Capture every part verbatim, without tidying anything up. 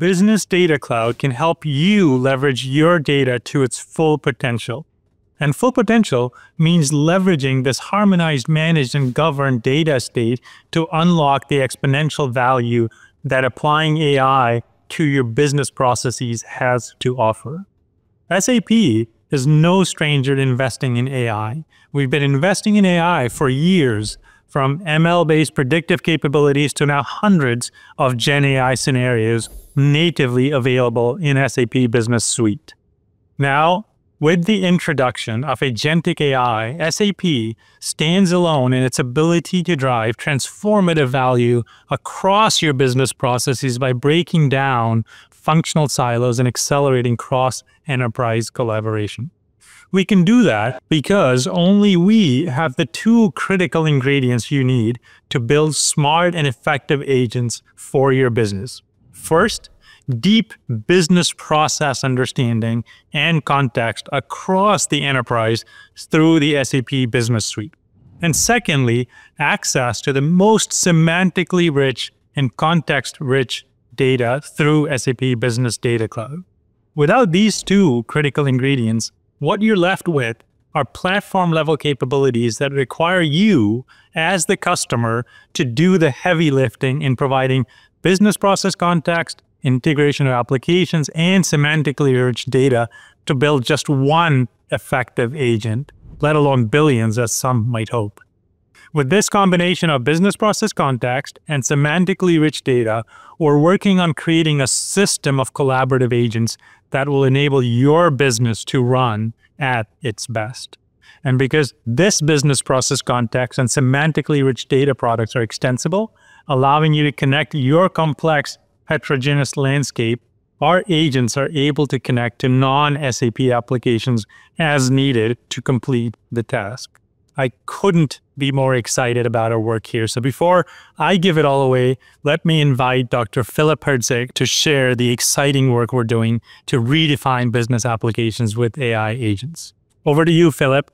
Business Data Cloud can help you leverage your data to its full potential. And full potential means leveraging this harmonized, managed, and governed data estate to unlock the exponential value that applying A I to your business processes has to offer. S A P is no stranger to investing in A I. We've been investing in A I for years, from M L-based predictive capabilities to now hundreds of Gen A I scenarios natively available in S A P Business Suite. Now, with the introduction of agentic A I, S A P stands alone in its ability to drive transformative value across your business processes by breaking down functional silos and accelerating cross-enterprise collaboration. We can do that because only we have the two critical ingredients you need to build smart and effective agents for your business. First, deep business process understanding and context across the enterprise through the S A P Business Suite. And secondly, access to the most semantically rich and context-rich data through S A P Business Data Cloud. Without these two critical ingredients, what you're left with are platform-level capabilities that require you, as the customer, to do the heavy lifting in providing business process context, integration of applications, and semantically rich data to build just one effective agent, let alone billions, as some might hope. With this combination of business process context and semantically rich data, we're working on creating a system of collaborative agents that will enable your business to run at its best. And because this business process context and semantically rich data products are extensible, allowing you to connect your complex heterogeneous landscape, our agents are able to connect to non-S A P applications as needed to complete the task. I couldn't be more excited about our work here. So before I give it all away, let me invite Doctor Philip Herzig to share the exciting work we're doing to redefine business applications with A I agents. Over to you, Philip.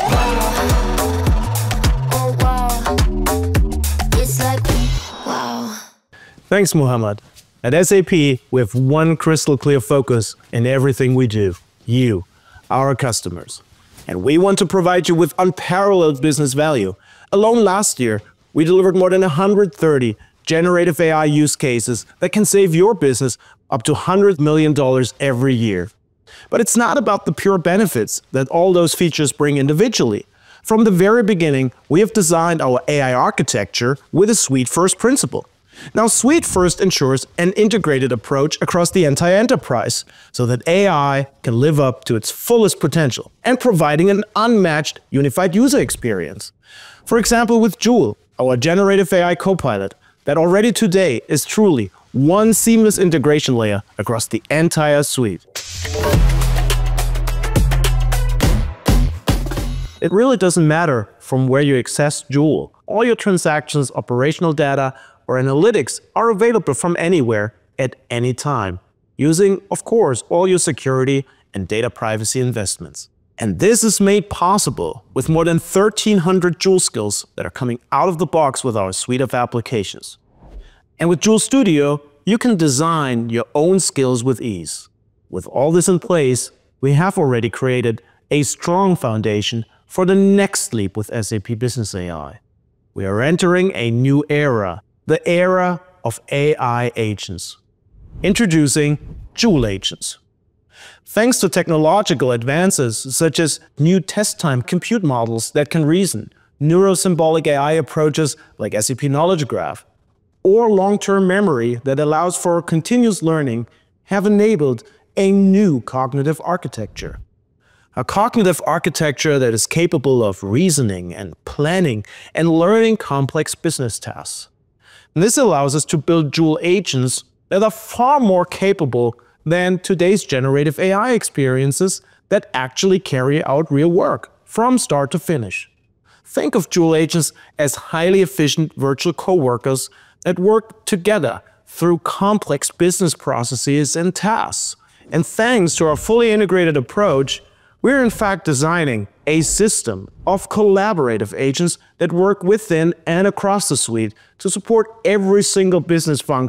Oh, wow. It's like, wow. Thanks, Muhammad. At S A P, we have one crystal clear focus in everything we do: you, our customers. And we want to provide you with unparalleled business value. Alone last year, we delivered more than one hundred thirty generative A I use cases that can save your business up to one hundred million dollars every year. But it's not about the pure benefits that all those features bring individually. From the very beginning, we have designed our A I architecture with a suite-first principle. Now, Suite First ensures an integrated approach across the entire enterprise so that A I can live up to its fullest potential and providing an unmatched unified user experience. For example, with Joule, our generative A I copilot, that already today is truly one seamless integration layer across the entire suite. It really doesn't matter from where you access Joule. All your transactions, operational data, or analytics are available from anywhere at any time, using, of course, all your security and data privacy investments. And this is made possible with more than thirteen hundred Joule skills that are coming out of the box with our suite of applications. And with Joule Studio, you can design your own skills with ease. With all this in place, we have already created a strong foundation for the next leap with S A P Business A I. We are entering a new era, the era of A I agents. Introducing Joule agents. Thanks to technological advances such as new test-time compute models that can reason, neurosymbolic A I approaches like S A P Knowledge Graph, or long-term memory that allows for continuous learning, have enabled a new cognitive architecture. A cognitive architecture that is capable of reasoning and planning and learning complex business tasks. And this allows us to build Joule agents that are far more capable than today's generative A I experiences that actually carry out real work from start to finish. Think of Joule agents as highly efficient virtual coworkers that work together through complex business processes and tasks. And thanks to our fully integrated approach, we're in fact designing a system of collaborative agents that work within and across the suite to support every single business function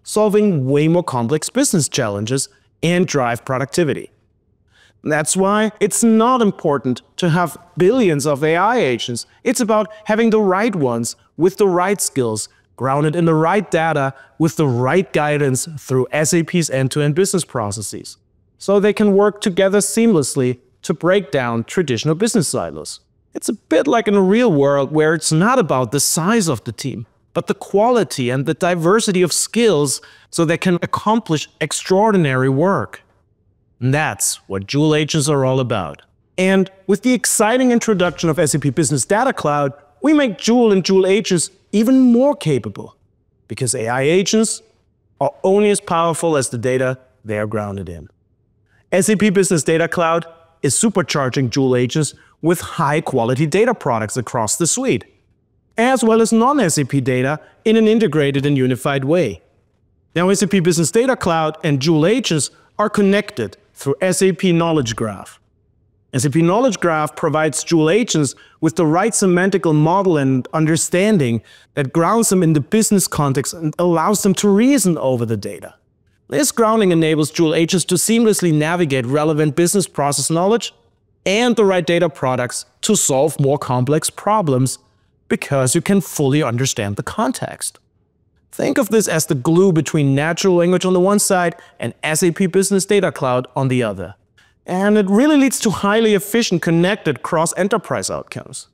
solving way more complex business challenges and drive productivity. That's why it's not important to have billions of A I agents. It's about having the right ones with the right skills, grounded in the right data with the right guidance through S A P's end-to-end business processes, so they can work together seamlessly to break down traditional business silos. It's a bit like in the real world, where it's not about the size of the team, but the quality and the diversity of skills so they can accomplish extraordinary work. And that's what Joule agents are all about. And with the exciting introduction of S A P Business Data Cloud, we make Joule and Joule agents even more capable, because A I agents are only as powerful as the data they are grounded in. S A P Business Data Cloud is supercharging Joule agents with high-quality data products across the suite, as well as non-S A P data in an integrated and unified way. Now, S A P Business Data Cloud and Joule agents are connected through S A P Knowledge Graph. S A P Knowledge Graph provides Joule agents with the right semantical model and understanding that grounds them in the business context and allows them to reason over the data. This grounding enables Joule agents to seamlessly navigate relevant business process knowledge and the right data products to solve more complex problems, because you can fully understand the context. Think of this as the glue between natural language on the one side and S A P Business Data Cloud on the other. And it really leads to highly efficient, connected cross-enterprise outcomes.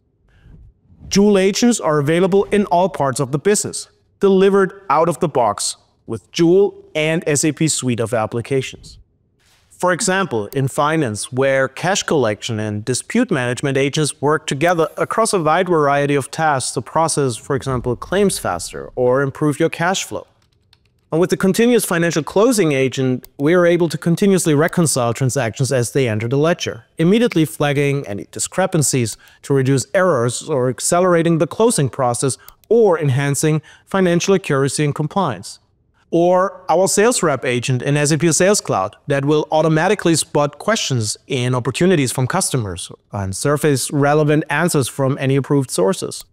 Joule agents are available in all parts of the business, delivered out of the box with Joule and S A P suite of applications. For example, in finance, where cash collection and dispute management agents work together across a wide variety of tasks to process, for example, claims faster or improve your cash flow. And with the continuous financial closing agent, we are able to continuously reconcile transactions as they enter the ledger, immediately flagging any discrepancies to reduce errors or accelerating the closing process or enhancing financial accuracy and compliance. Or our sales rep agent in S A P Sales Cloud that will automatically spot questions and opportunities from customers and surface relevant answers from any approved sources.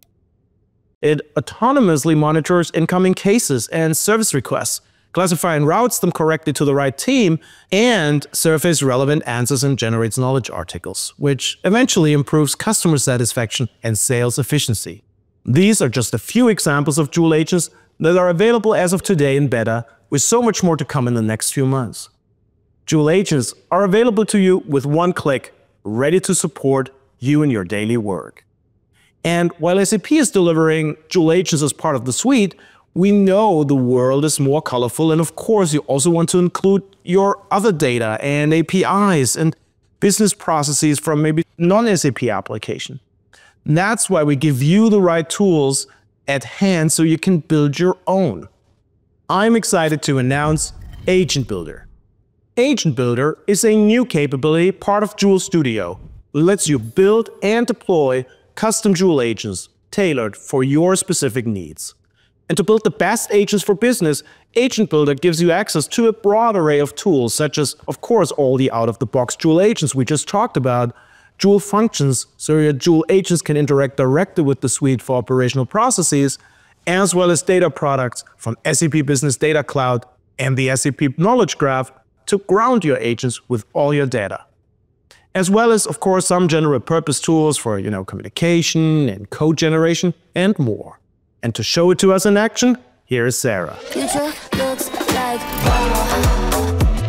It autonomously monitors incoming cases and service requests, classifies and routes them correctly to the right team, and surfaces relevant answers and generates knowledge articles, which eventually improves customer satisfaction and sales efficiency. These are just a few examples of Joule agents that are available as of today in beta, with so much more to come in the next few months. Joule agents are available to you with one click, ready to support you in your daily work. And while S A P is delivering Joule agents as part of the suite, we know the world is more colorful, and of course you also want to include your other data and A P Is and business processes from maybe non-S A P application. And that's why we give you the right tools at hand so you can build your own. I'm excited to announce Agent Builder. Agent Builder is a new capability part of Joule Studio. It lets you build and deploy custom Joule agents tailored for your specific needs. And to build the best agents for business, Agent Builder gives you access to a broad array of tools, such as, of course, all the out-of-the-box Joule agents we just talked about, Joule functions, so your Joule agents can interact directly with the suite for operational processes, as well as data products from S A P Business Data Cloud and the S A P Knowledge Graph to ground your agents with all your data. As well as, of course, some general purpose tools for, you know, communication and code generation and more. And to show it to us in action, here is Sarah. Future looks like wow.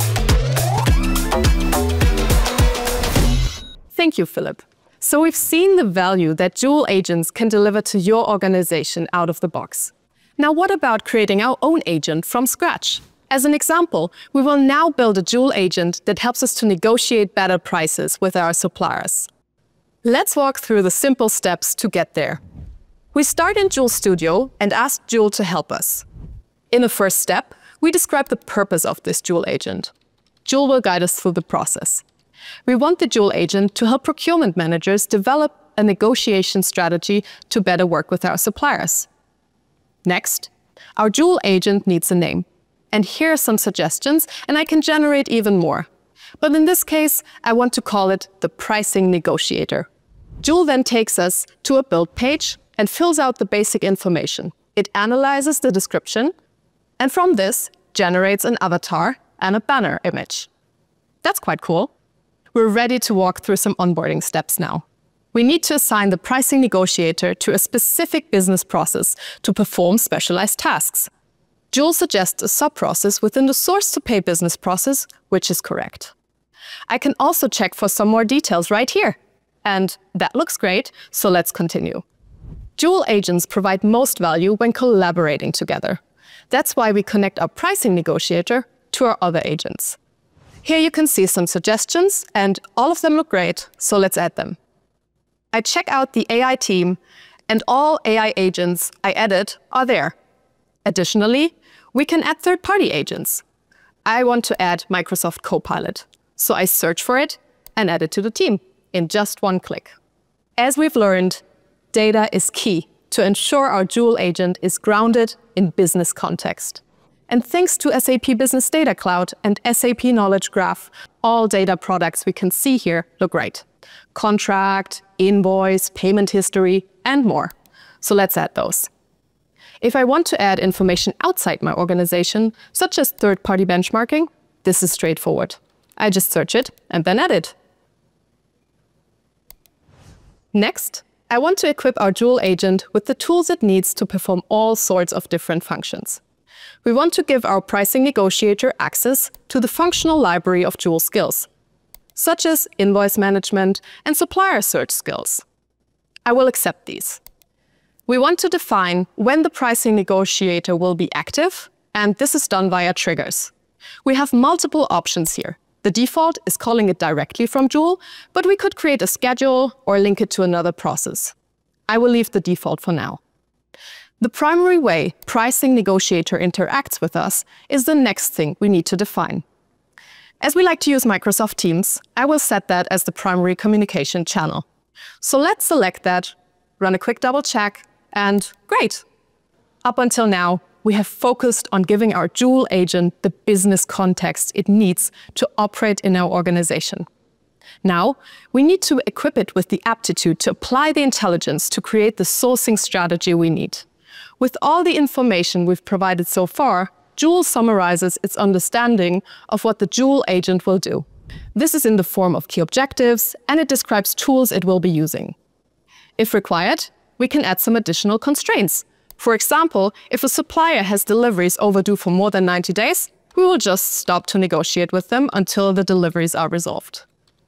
Thank you, Philip. So we've seen the value that Joule agents can deliver to your organization out of the box. Now, what about creating our own agent from scratch? As an example, we will now build a Joule agent that helps us to negotiate better prices with our suppliers. Let's walk through the simple steps to get there. We start in Joule Studio and ask Joule to help us. In the first step, we describe the purpose of this Joule agent. Joule will guide us through the process. We want the Joule agent to help procurement managers develop a negotiation strategy to better work with our suppliers. Next, our Joule agent needs a name. And here are some suggestions, and I can generate even more. But in this case, I want to call it the pricing negotiator. Joule then takes us to a build page and fills out the basic information. It analyzes the description, and from this, generates an avatar and a banner image. That's quite cool. We're ready to walk through some onboarding steps now. We need to assign the pricing negotiator to a specific business process to perform specialized tasks. Joule suggests a sub-process within the source-to-pay business process, which is correct. I can also check for some more details right here. And that looks great, so let's continue. Joule agents provide most value when collaborating together. That's why we connect our pricing negotiator to our other agents. Here you can see some suggestions, and all of them look great, so let's add them. I check out the A I team, and all A I agents I added are there. Additionally, we can add third-party agents. I want to add Microsoft Copilot, so I search for it and add it to the team in just one click. As we've learned, data is key to ensure our Joule agent is grounded in business context. And thanks to S A P Business Data Cloud and S A P Knowledge Graph, all data products we can see here look great. Contract, invoice, payment history, and more. So let's add those. If I want to add information outside my organization, such as third-party benchmarking, this is straightforward. I just search it and then add it. Next, I want to equip our Joule agent with the tools it needs to perform all sorts of different functions. We want to give our pricing negotiator access to the functional library of Joule skills, such as invoice management and supplier search skills. I will accept these. We want to define when the pricing negotiator will be active, and this is done via triggers. We have multiple options here. The default is calling it directly from Joule, but we could create a schedule or link it to another process. I will leave the default for now. The primary way pricing negotiator interacts with us is the next thing we need to define. As we like to use Microsoft Teams, I will set that as the primary communication channel. So let's select that, run a quick double check, and great. Up until now, we have focused on giving our Joule agent the business context it needs to operate in our organization. Now, we need to equip it with the aptitude to apply the intelligence to create the sourcing strategy we need. With all the information we've provided so far, Joule summarizes its understanding of what the Joule agent will do. This is in the form of key objectives, and it describes tools it will be using. If required, we can add some additional constraints. For example, if a supplier has deliveries overdue for more than ninety days, we will just stop to negotiate with them until the deliveries are resolved.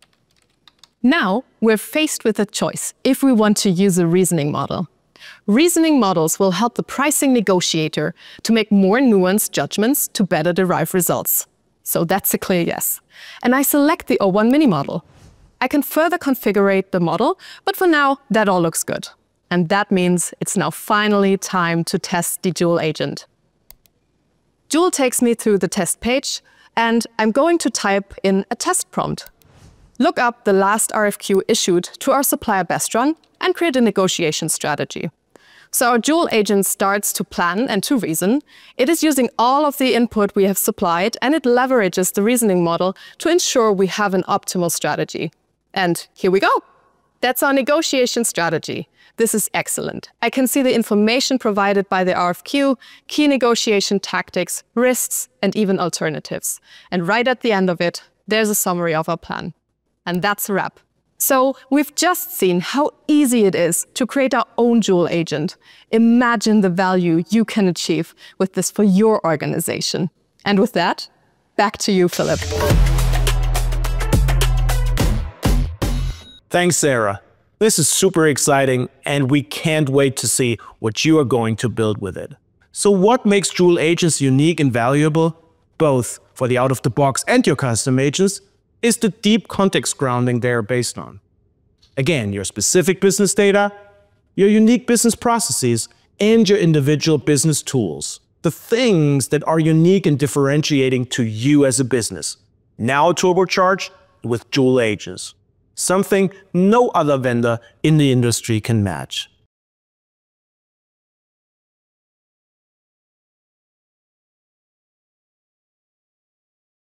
Now, we're faced with a choice if we want to use a reasoning model. Reasoning models will help the pricing negotiator to make more nuanced judgments to better derive results. So that's a clear yes. And I select the O one Mini model. I can further configure the model, but for now, that all looks good. And that means it's now finally time to test the Joule agent. Joule takes me through the test page, and I'm going to type in a test prompt. Look up the last R F Q issued to our supplier Best Run and create a negotiation strategy. So our Joule agent starts to plan and to reason. It is using all of the input we have supplied, and it leverages the reasoning model to ensure we have an optimal strategy. And here we go. That's our negotiation strategy. This is excellent. I can see the information provided by the R F Q, key negotiation tactics, risks, and even alternatives. And right at the end of it, there's a summary of our plan. And that's a wrap. So we've just seen how easy it is to create our own Joule agent. Imagine the value you can achieve with this for your organization. And with that, back to you, Philip. Thanks, Sarah. This is super exciting, and we can't wait to see what you are going to build with it. So what makes Joule agents unique and valuable, both for the out-of-the-box and your custom agents, is the deep context grounding they are based on. Again, your specific business data, your unique business processes, and your individual business tools. The things that are unique and differentiating to you as a business. Now turbocharged with Joule agents. Something no other vendor in the industry can match.